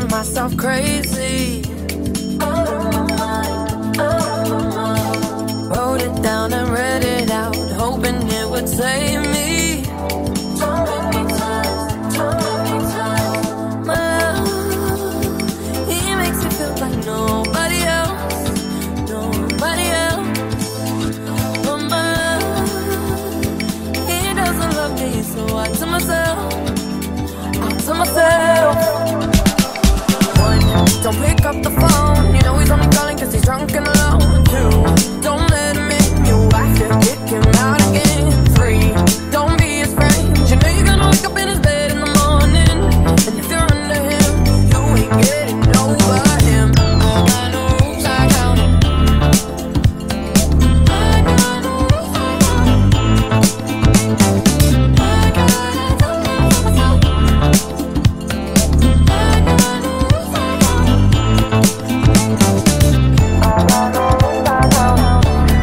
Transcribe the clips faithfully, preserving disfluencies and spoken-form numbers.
driving myself crazy. Out of my mind, out of my mind. Wrote it down and read it out, hoping it would save me. So many times, so many times. My love, he makes me feel like nobody else, nobody else. But my love, he doesn't love me, so I tell myself, I tell myself. One, don't pick up the phone, you know he's only calling cause he's drunk and alone. Two, don't let him in, you have to kick him out again. Three, don't be his friend, you know you're gonna wake up in his bed in the morning, and if you're under him, you ain't getting over him. I got no rules, I got him. I got no rules, I got him. I gotta tell myself. I got no rules, I got him. I got no rules, I got him.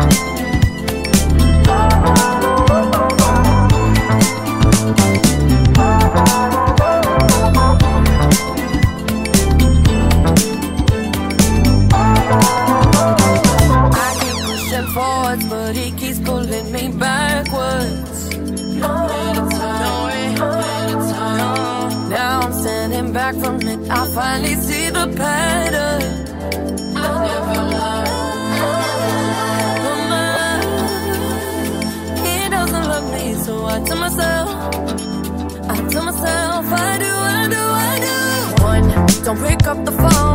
I keep pushing forwards, but he keeps pulling me backwards. Nowhere to turn, nowhere to turn. Now I'm standing back from it, I finally see the pattern. I never learned. But my, he doesn't love me, so I tell myself, I tell myself, I do, I do, I do. One, don't pick up the phone.